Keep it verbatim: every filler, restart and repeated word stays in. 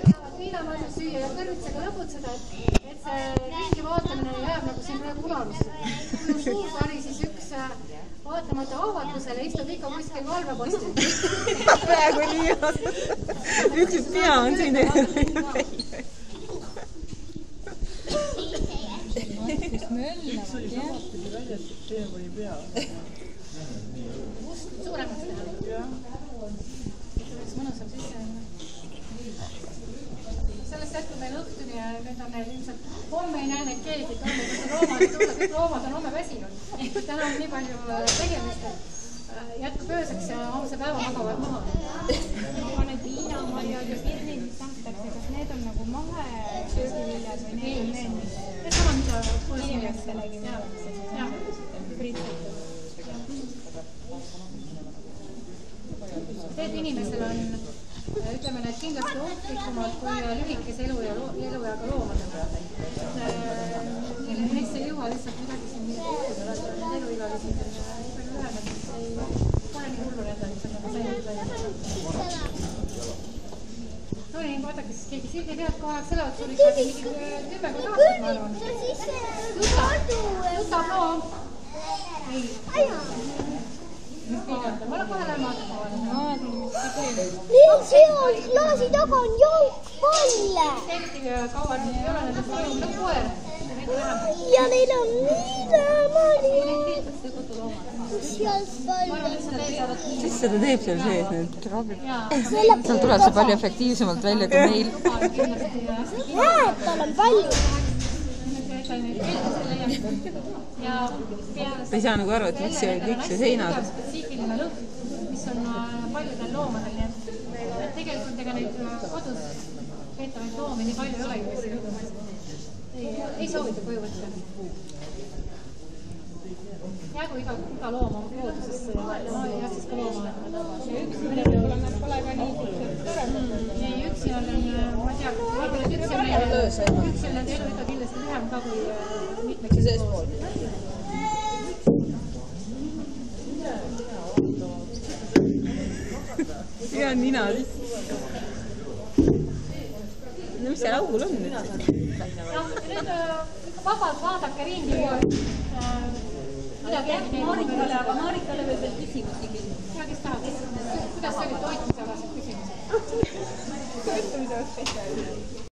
viinamarju süüa ja kõrvitsega lõbutseda, et see ringi vaatamine jääb nagu siin praegu unarusse. Kui on suur pari, siis üks vaatamata avatusele istub ikka kuskil valvepostil. Praegu nii on. Üks pea on siin ees. Kus möllavad, jah. Must suuremaks teha. Üks mõnusam sisse. Sellest jätku meil õhtuni ja nüüd on neil ilmselt homme ei näe neid keegi, et homme, kus loomad ei tule, kõik loomad on homme väsinud. Täna on nii palju tegemist, et jätkub ööseks ja homse päeva magavad maha. Aga need viinamarjad ja kirnid, mis tahtakse, kas need on nagu mahe söögiviljad või need on need, mis Need sama, mida inimestelegi minnakse prititud? Need inimesel on, ütleme, need kindlasti ohtrikumad kui lühikese elu ja elujaga loomadega. Neist ei jõua lihtsalt midagi siin midagi eluigalisi nii palju lühemad, siis ei pane nii hullu nendel, mis on nagu säilid välja. No nii, vaadake siis keegi sildi tead kohaks elavad sul ikka mingi kümme kui aastat, ma arvan. Jutab loom. Ei. Ma olen kohe lähen vaatama. Nüüd seal klaasi taga on jalgpalle. Tehti kauad ei ole nendest palju koer. Ja neil on viinamari. Mis seda teeb seal sees nüüd? Seal tuleb see palju efektiivsemalt välja kui meil. Hääd, tal on palju. Ta ei saa nagu aru, et miks see kõik see seinad. Spetsiifiline lõhn, mis on paljudel loomadel, nii et tegelikult ega neid kodus peetavaid loomi nii palju ei olegi, mis ei, ei soovita koju võtta. Jäägu iga, iga loom on koodusesse ja jah, siis ka looma. Ja üks mõnedel nad pole ka nii tore. Ei, üksi on, ma tean, vaatavad üksi on neil, üksi on nende elu ikka kindlasti lühem ka kui mitmeks pool. Ja nina. No mis seal augul on nüüd? Ja nüüd vabalt vaadake ringi. Midagi äkki Marikale, aga Marikale veel veel küsimusi küsimus. Ja kes tahab? Kuidas see oli toitmise alased küsimused? Toitumise spetsiaalid.